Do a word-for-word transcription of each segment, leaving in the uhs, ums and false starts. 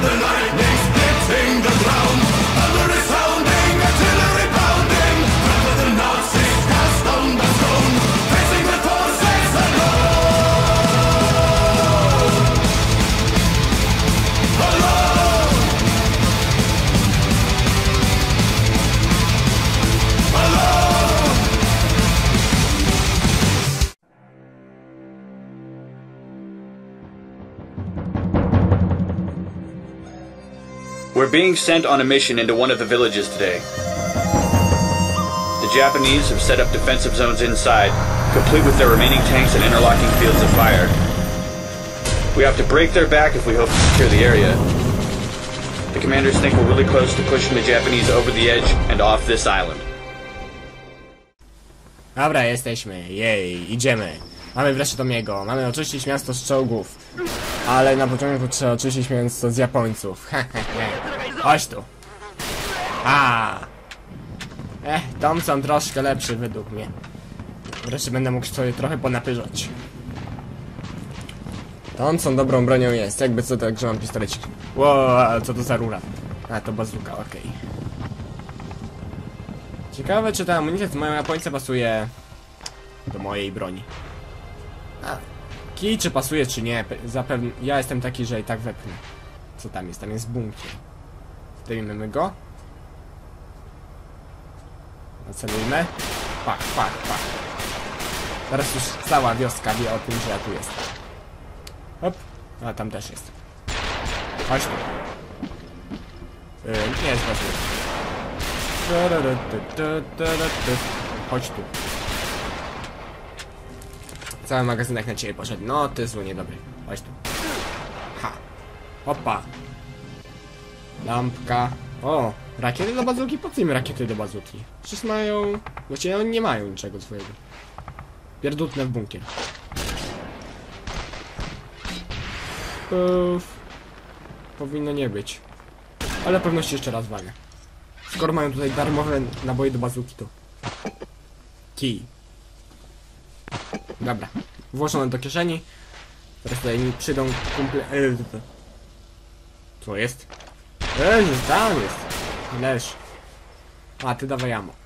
the lightning splitting the ground. Thunder resounding, artillery pounding. Rather the Nazis cast on the stone, facing the forces alone. Alone. Alone. We're being sent on a mission into one of the villages today. The Japanese have set up defensive zones inside, complete with their remaining tanks and interlocking fields of fire. We have to break their back if we hope to secure the area. The commanders think we're really close to pushing the Japanese over the edge and off this island. Dobra, jesteśmy. Jej, idziemy. Mamy wreszcie Tomiego. Mamy oczyścić miasto z czołgów. Ale na początku trzeba oczyścić miasto z Japońców. Chodź tu. A. Eh, Thompson troszkę lepszy według mnie. Wreszcie będę mógł sobie trochę ponapyrzać. Thompson dobrą bronią jest. Jakby co, to także mam pistolecik. Wow, co to za rura? A, to bazuka, okej. Okay. Ciekawe, czy ta amunicja z mojego Japońca pasuje do mojej broni. A, kij czy pasuje, czy nie? Zapewne ja jestem taki, że i tak wepnę. Co tam jest? Tam jest bunkier. Zdejmiemy go. Nacelujmy. Pak, pak, pak. Teraz już cała wioska wie o tym, że ja tu jestem. Hop. A tam też jest. Chodź tu. Yy, nie jest ważne. Chodź tu. Cały magazynek na ciebie poszedł. No, ty zły niedobry. Chodź tu. Ha. Hopa. Lampka. O, rakiety do bazuki? Po co im rakiety do bazuki? Przecież mają... Właściwie oni nie mają niczego swojego. Pierdutne w bunkier. Uff. Powinno nie być. Ale pewności jeszcze raz walę. Skoro mają tutaj darmowe naboje do bazuki, to... Kij. Dobra. Włożone do kieszeni. Teraz tutaj mi przyjdą kumple... Co jest? Eee, tam jest. Leż. A, ty dawaj ammo.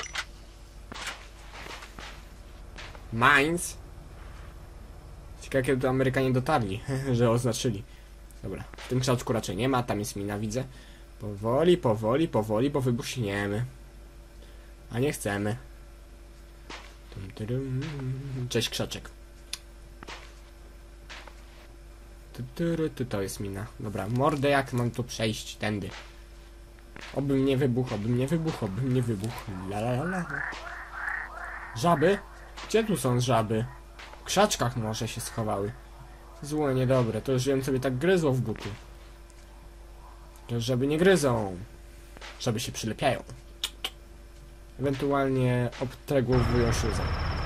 Mines. Ciekawe, kiedy to Amerykanie dotarli, że oznaczyli. Dobra, w tym krzaczku raczej nie ma, tam jest mina, widzę. Powoli, powoli, powoli, bo wybuchniemy. A nie chcemy. Cześć, krzaczek. To jest mina. Dobra, mordę, jak mam tu przejść tędy? Obym nie wybuchł, obym nie wybuchł, obym nie wybuchł. La la la. Żaby? Gdzie tu są żaby? W krzaczkach może się schowały. Złe, niedobre. To już wiem, sobie tak gryzło w buty. To żaby nie gryzą. Żaby się przylepiają. Ewentualnie obtregłowują szuzę.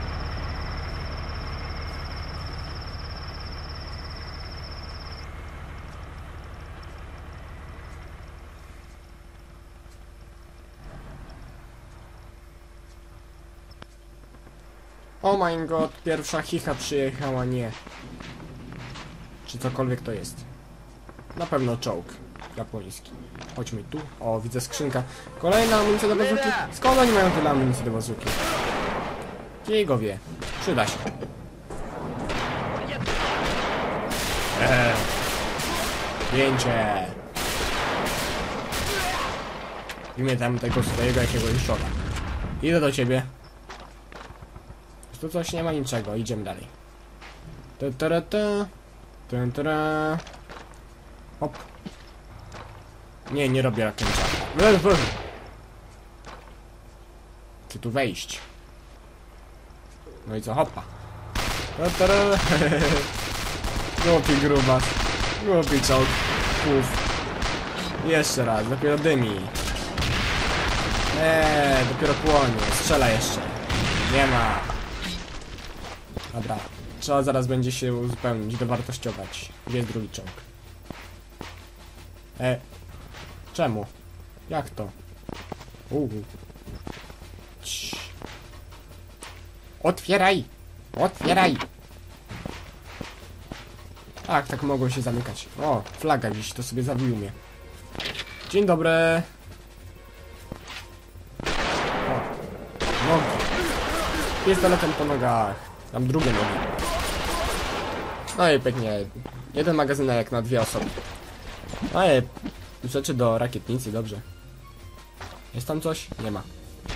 Oh my god, pierwsza chicha przyjechała, nie. Czy cokolwiek to jest. Na pewno czołg japoński. Chodźmy tu. O, widzę skrzynka. Kolejna amunicja do bazuki. Skąd oni mają tyle amunicji do bazuki? Kij go wie. Przyda się. Eee. Zdjęcie. W imię tam tego swojego jakiegoś szoka. Idę do ciebie. Tu coś nie ma niczego, idziemy dalej. Ta, ta, ta, ta, ta, ta. Hop. Nie, nie robię rakięcia. Chcę tu wejść. No i co, hopa. Ta, ta, ta. Głupi grubas. Głupi czołg. Puf. Jeszcze raz, dopiero dymi. Eee, dopiero płonie. Strzela jeszcze. Nie ma. Dobra, trzeba zaraz będzie się uzupełnić, dowartościować. Gdzie jest drugi czołg? E, czemu? Jak to? Uuu. Cii. Otwieraj! Otwieraj! Tak, tak mogą się zamykać. O, flaga gdzieś, to sobie zabił mnie. Dzień dobry. O, nogi. Pistoletem po nogach. Tam drugie nogi. No i pięknie. Jeden magazynek na dwie osoby. No i rzeczy do rakietnicy, dobrze. Jest tam coś? Nie ma.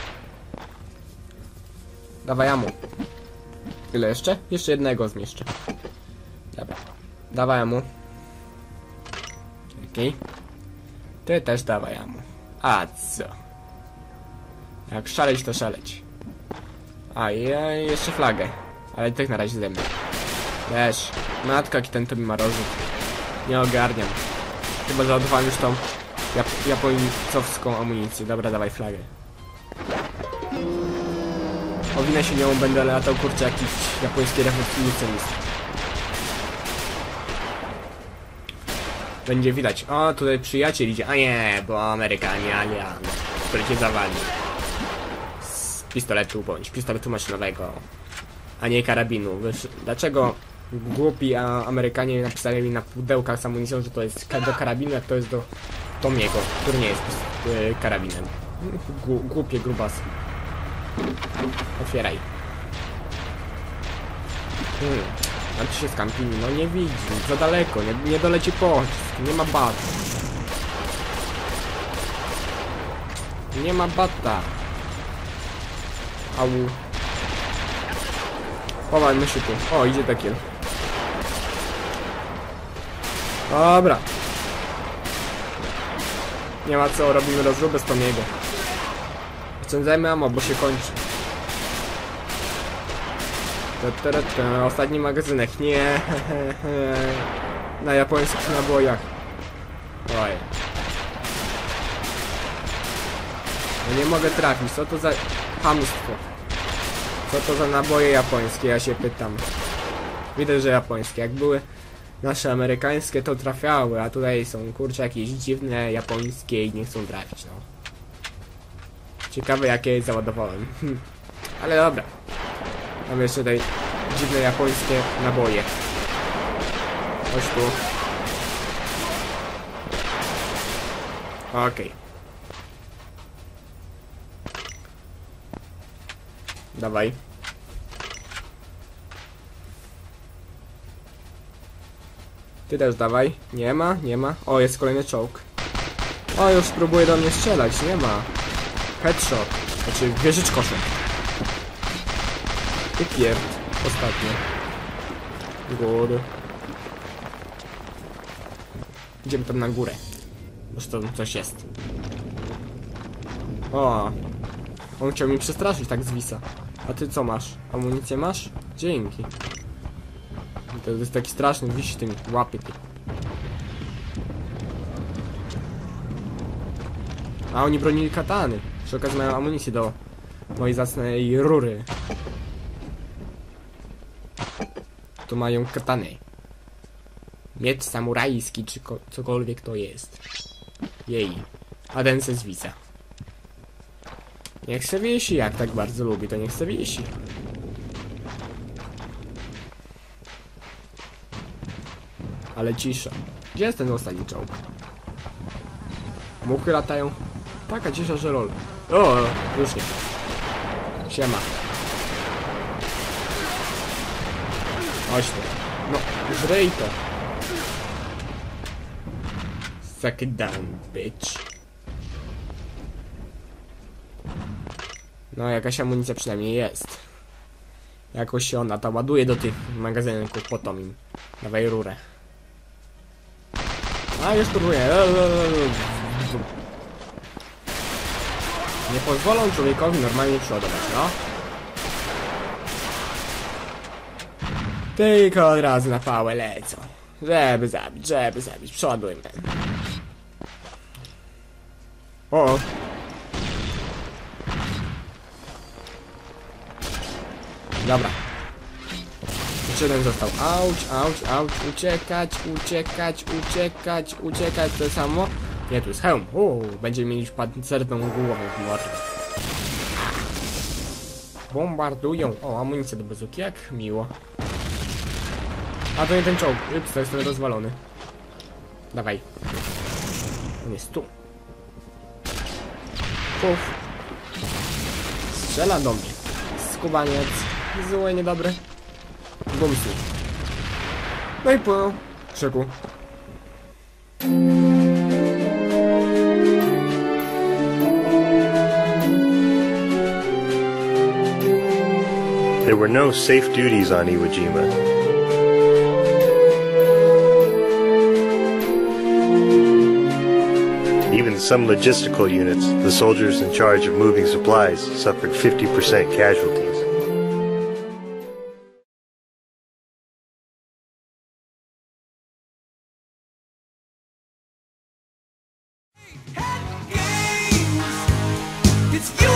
Dawaj amu. Ile jeszcze? Jeszcze jednego zmieszczę. Dobra. Dawaj amu. Okej. Okay. Ty też dawaj amu. A co? Jak szaleć, to szaleć. A i jeszcze flagę. Ale tak na razie ze mną. Też. Matka, jaki ten to mi ma rozrzut. Nie ogarniam. Chyba załadowałem już tą Jap japońcowską amunicję. Dobra, dawaj flagę. Owinę się nią, będę latał, kurczę, jakiś japoński rewolucjonist. Będzie widać. O, tutaj przyjaciel idzie. A nie, bo Amerykanie, alian, który cię zawali. Z pistoletu bądź pistoletu maszynowego, a nie karabinu. Wiesz, dlaczego głupi a Amerykanie napisali mi na pudełkach z amunicją, że to jest do karabinu, jak to jest do Tomiego, który nie jest yy, karabinem. Głupie grubasy. Otwieraj. Hmm. Tam ci się skampili, no nie widzi, za daleko, nie, nie doleci pocisk, nie ma bat. Nie ma bata. Au. Chowajmy się tu. O, idzie takie. Dobra. Nie ma co, robimy rozróbę z Tomiego. Oszczędzajmy ammo, bo się kończy. Ta, ta, ta, ostatni magazynek, nie. Na japońskich nabojach. Oj. No nie mogę trafić, co to za chamstwo? Co to za naboje japońskie, ja się pytam. Widać, że japońskie. Jak były nasze amerykańskie, to trafiały, a tutaj są, kurczę, jakieś dziwne japońskie i nie chcą trafić, no. Ciekawe, jakie załadowałem. Ale dobra. Mam jeszcze tutaj dziwne japońskie naboje. Chodź tu. Okej. Okay. Dawaj. Ty też dawaj. Nie ma, nie ma. O, jest kolejny czołg. O, już próbuje do mnie strzelać. Nie ma. Headshot. Znaczy, wieżycz koszem. Ty pierd. Ostatnio. Góry. Idziemy tam na górę. Bo tam coś jest. O. On chciał mi przestraszyć tak z wisa. A ty co masz? Amunicję masz? Dzięki. To jest taki straszny, wisi tymi łapie ty. A oni bronili katany. Przy okazji mają amunicję do mojej zacnej rury. Tu mają katany. Miecz samurajski, czy cokolwiek to jest. Jej. A ten se zwisa. Niech se wiesi, jak tak bardzo lubi, to niech se wiesi. Ale cisza. Gdzie jest ten ostatni czołg? Muchy latają. Taka cisza, że lol. O, już nie. Siema. Chodź tu. No, żryj to. Suck it down, bitch. No, jakaś amunicja przynajmniej jest. Jakoś się ona ta ładuje do tych magazynków po Tomim. Dawaj rurę. A, już próbuję. Nie pozwolą człowiekowi normalnie przeładować, no. Tylko od razu na pałę lecą. Żeby zabić, żeby zabić. Przeładujmy. O. Dobra. Jeszcze jeden został. Auć, auć, auć. Uciekać, uciekać, uciekać, uciekać. To samo? Nie, tu jest hełm. Uuu, będziemy mieli pancerną głowę w mordę. Bombardują. O, amunicja do bazuki, jak miło. A to nie ten czołg. Ups, to jest ten rozwalony. Dawaj. On jest tu. Puf. Strzela do mnie. Skubaniec. Zły, niedobry. Bumsy. No i po krzyku. There were no safe duties on Iwo Jima. Even some logistical units, the soldiers in charge of moving supplies, suffered fifty percent casualties. It's you